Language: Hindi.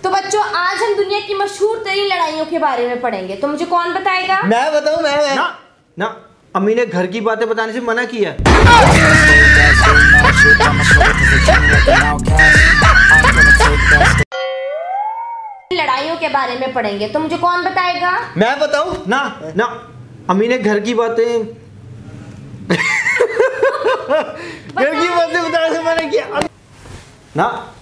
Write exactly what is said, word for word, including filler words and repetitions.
तो बच्चों आज हम दुनिया की मशहूर तरीन लड़ाइयों के बारे में पढ़ेंगे, तो मुझे कौन बताएगा? मैं बताऊं? मैं, मैं ना ना अम्मी ने घर की बातें बताने से मना किया। लड़ाइयों के बारे में पढ़ेंगे, तो मुझे कौन बताएगा? मैं बताऊं? ना ना अम्मी ने घर की बातें घर की बातें बताने से मना किया। ना